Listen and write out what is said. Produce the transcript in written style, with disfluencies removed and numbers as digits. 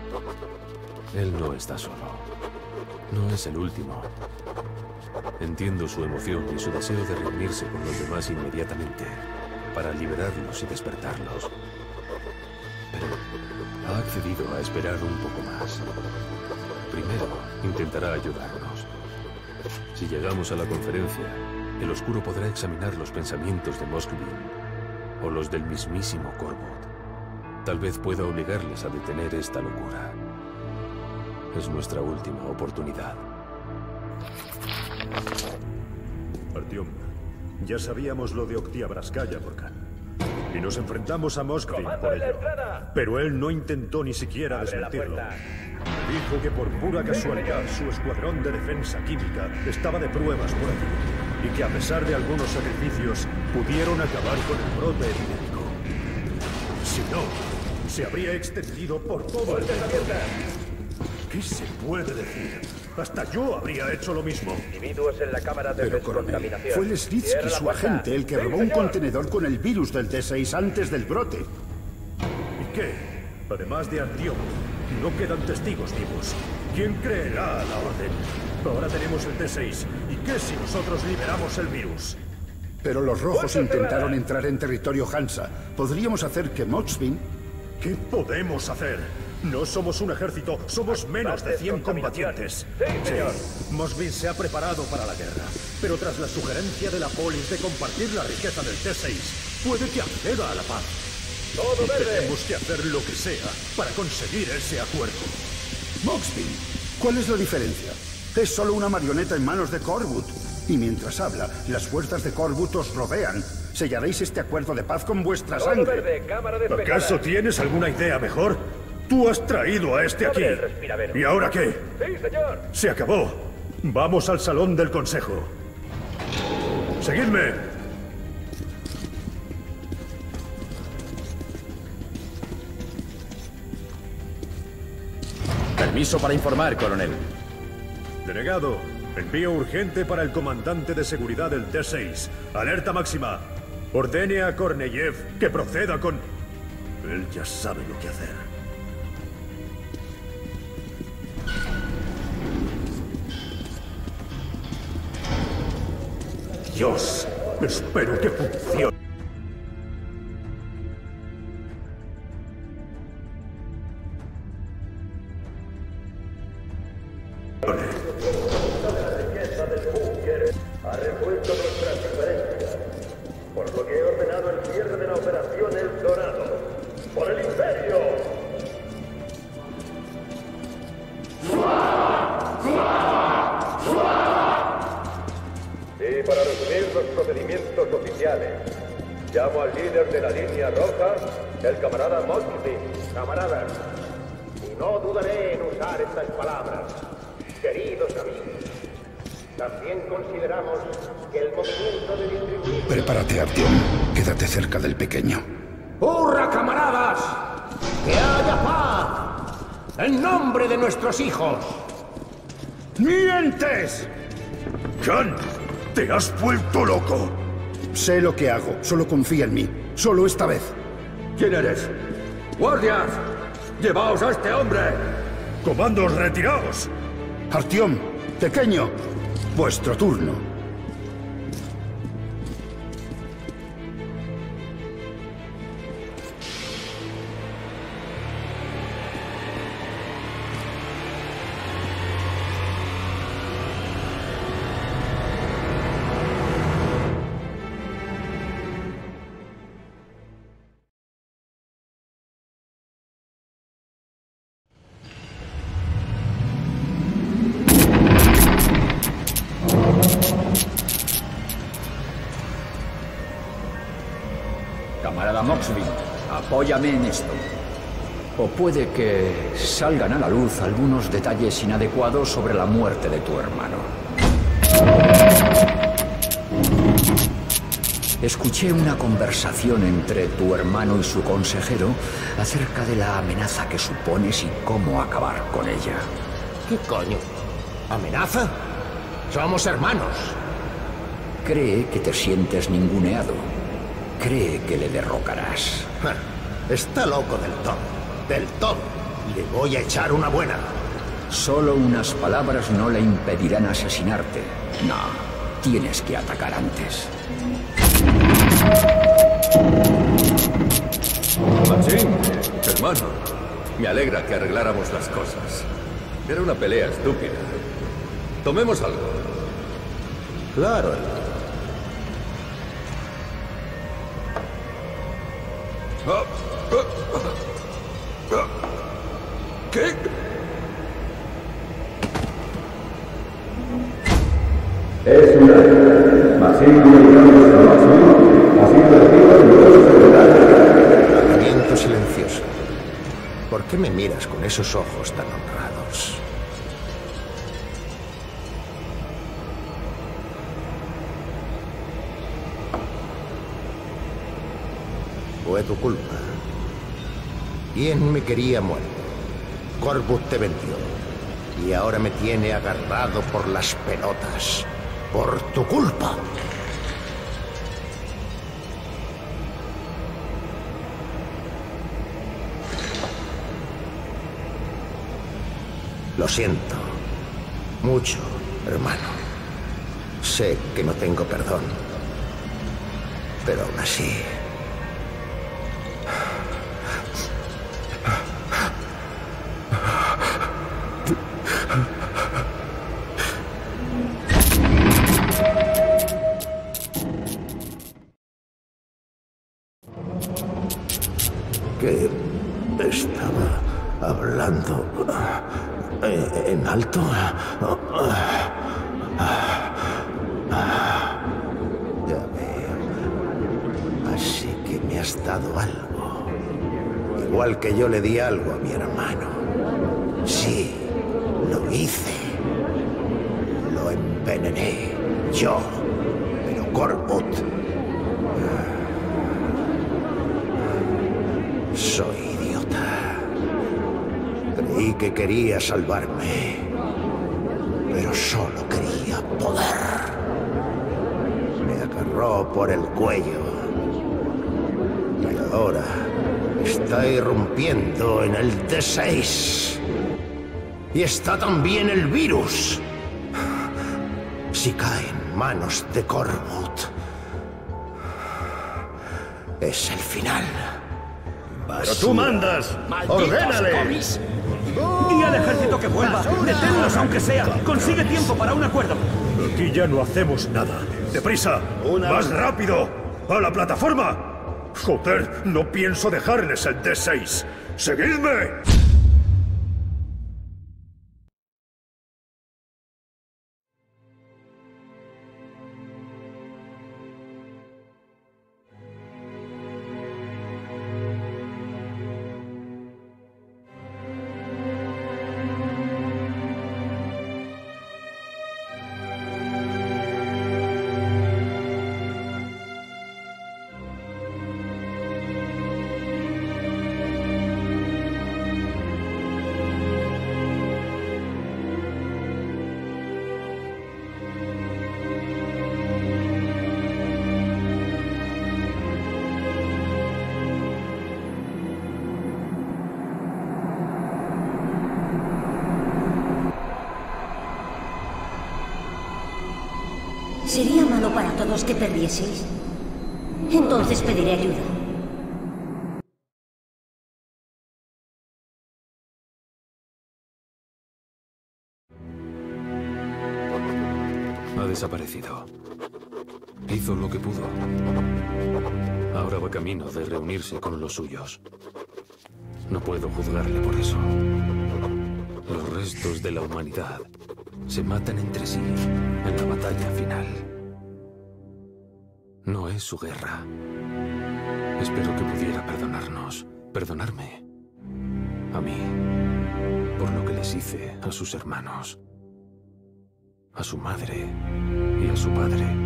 Él no está solo. No es el último. Entiendo su emoción y su deseo de reunirse con los demás inmediatamente para liberarlos y despertarlos. Pero ha accedido a esperar un poco más. Primero, intentará ayudarnos. Si llegamos a la conferencia, el Oscuro podrá examinar los pensamientos de Moskvin o los del mismísimo Corvold. Tal vez pueda obligarles a detener esta locura. Es nuestra última oportunidad. Artyom, ya sabíamos lo de Oktyabranskaya, Volkan. Y nos enfrentamos a Moskvin por ello. Pero él no intentó ni siquiera desmentirlo. Dijo que por pura casualidad su escuadrón de defensa química estaba de pruebas por aquí. Y que a pesar de algunos sacrificios, pudieron acabar con el brote epidémico. Si no, se habría extendido por todo el territorio. ¿Qué se puede decir? Hasta yo habría hecho lo mismo. Individuos en la cámara de descontaminación. Fue Lesnitsky, su agente, el que robó un contenedor con el virus del T6 antes del brote. ¿Y qué? Además de Artyom, no quedan testigos vivos. ¿Quién creerá a la orden? Ahora tenemos el T6. ¿Y qué si nosotros liberamos el virus? Pero los rojos intentaron entrar en territorio Hansa. ¿Podríamos hacer que Moskvin...? ¿Qué podemos hacer? No somos un ejército, somos menos de 100 combatientes. Sí, señor. Moskvin se ha preparado para la guerra, pero tras la sugerencia de la polis de compartir la riqueza del T6, puede que acceda a la paz. ¡Todo Y verde! tenemos que hacer lo que sea para conseguir ese acuerdo. Moskvin, ¿cuál es la diferencia? Es solo una marioneta en manos de Corvold. Y mientras habla, las fuerzas de Corvold os rodean. Sellaréis este acuerdo de paz con vuestra ¡Todo sangre. verde! ¡Cámara despejada! ¿Acaso tienes alguna idea mejor? Tú has traído a este aquí. Abre el respiradero. ¿Y ahora qué? ¡Sí, señor! Se acabó. Vamos al salón del consejo. ¡Seguidme! Permiso para informar, coronel. Delegado, envío urgente para el comandante de seguridad del T6. Alerta máxima. Ordene a Korneyev que proceda con... Él ya sabe lo que hacer. Dios, espero que funcione. Ha resuelto nuestras diferencias, por lo que he ordenado el cierre de la operación El Dorado. ¡Por el Imperio! Y para resumir los procedimientos oficiales, llamo al líder de la línea roja, el camarada Moskvin. Camaradas, y no dudaré en usar estas palabras. Queridos amigos, también consideramos que el movimiento de distribuir... Prepárate, Artyom. Quédate cerca del pequeño. ¡Hurra, camaradas! ¡Que haya paz! ¡En nombre de nuestros hijos! ¡Mientes! ¡Khan! ¡Te has vuelto loco! Sé lo que hago. Solo confía en mí. Solo esta vez. ¿Quién eres? ¡Guardias! ¡Llevaos a este hombre! ¡Comandos, retiraos! Artyom, pequeño, vuestro turno. Camarada Moskvin, apóyame en esto. O puede que salgan a la luz algunos detalles inadecuados sobre la muerte de tu hermano. Escuché una conversación entre tu hermano y su consejero acerca de la amenaza que supones y cómo acabar con ella. ¿Qué coño? ¿Amenaza? Somos hermanos. Cree que te sientes ninguneado. Cree que le derrocarás. Ja, está loco del todo. Del todo. Le voy a echar una buena. Solo unas palabras no le impedirán asesinarte. No, tienes que atacar antes. Machín, hermano, me alegra que arregláramos las cosas. Era una pelea estúpida. Tomemos algo. Claro. ¿Qué? Es una Machín ha sido elegido el nuevo secretario. Tratamiento silencioso. ¿Por qué me miras con esos ojos tan honrados? Fue tu culpa. ¿Quién me quería muerto? Corvus te vendió. Y ahora me tiene agarrado por las pelotas. Por tu culpa. Lo siento. Mucho, hermano. Sé que no tengo perdón. Pero aún así... que estaba hablando en alto. Ya veo. Así que me has dado algo. Igual que yo le di algo a mi hermano. Sí, lo hice. Lo envenené. Yo. Pero Corvus... Soy idiota. Creí que quería salvarme, pero solo quería poder. Me agarró por el cuello. Y ahora está irrumpiendo en el D6. Y está también el virus. Si cae en manos de Corvus, es el final. ¡Pero tú mandas! ¡Ordénale! ¡Y al ejército que vuelva! ¡Deténlos aunque sea! ¡Consigue tiempo para un acuerdo! Aquí ya no hacemos nada. ¡Deprisa! ¡Más rápido! ¡A la plataforma! ¡Joder! No pienso dejarles el D6. ¡Seguidme! Sería malo para todos que perdieseis. Entonces pediré ayuda. Ha desaparecido. Hizo lo que pudo. Ahora va camino de reunirse con los suyos. No puedo juzgarle por eso. Los restos de la humanidad se matan entre sí en la batalla final. No es su guerra. Espero que pudiera perdonarnos. Perdonarme. A mí. Por lo que les hice a sus hermanos. A su madre y a su padre.